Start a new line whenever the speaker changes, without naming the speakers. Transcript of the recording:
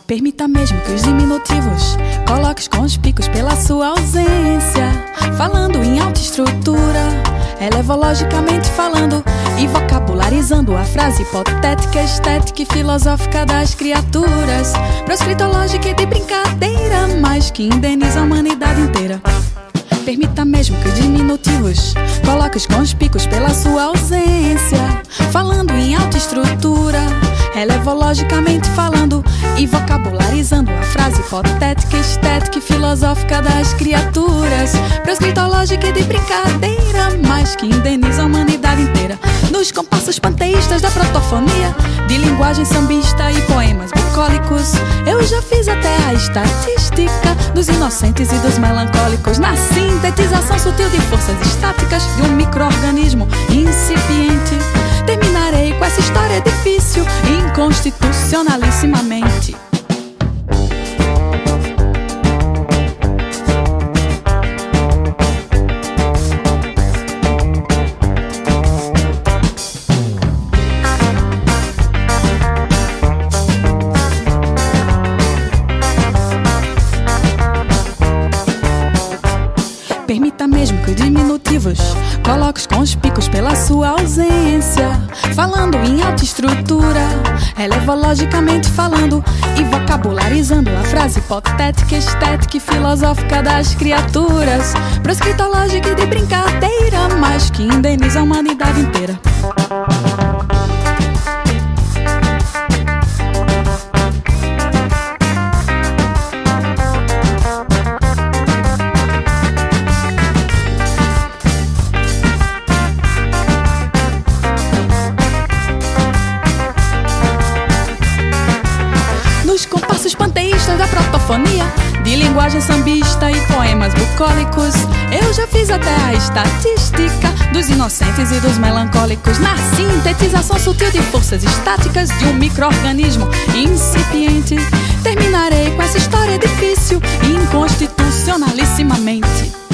Permita mesmo que os diminutivos coloques com os picos pela sua ausência. Falando em alta estrutura, elevologicamente falando e vocabularizando a frase hipotética, estética e filosófica das criaturas, proscritológica e de brincadeira, mas que indeniza a humanidade inteira. Permita mesmo que os diminutivos coloques com os picos pela sua ausência. Falando em alta estrutura, elevologicamente falando e vocabularizando a frase hipotética, estética e filosófica das criaturas, proscritológica e de brincadeira, mas que indeniza a humanidade inteira. Nos compassos panteístas da protofonia, de linguagem sambista e poemas bucólicos, eu já fiz até a estatística dos inocentes e dos melancólicos, na sintetização sutil de forças estáticas de um micro-organismo incipiente. Terminarei com essa história difícil, inconstitucionalissimamente. Permita mesmo que os diminutivos coloques com os picos pela sua ausência. Falando em alta estrutura, elevologicamente falando e vocabularizando a frase hipotética, estética e filosófica das criaturas, proscritológica e de brincadeira, mas que indeniza a humanidade inteira. Nos compassos panteístas da protofonia, de linguagem sambista e poemas bucólicos, eu já fiz até a estatística dos inocentes e dos melancólicos, na sintetização sutil de forças estáticas de um micro-organismo incipiente. Terminarei com essa história difícil, inconstitucionalissimamente.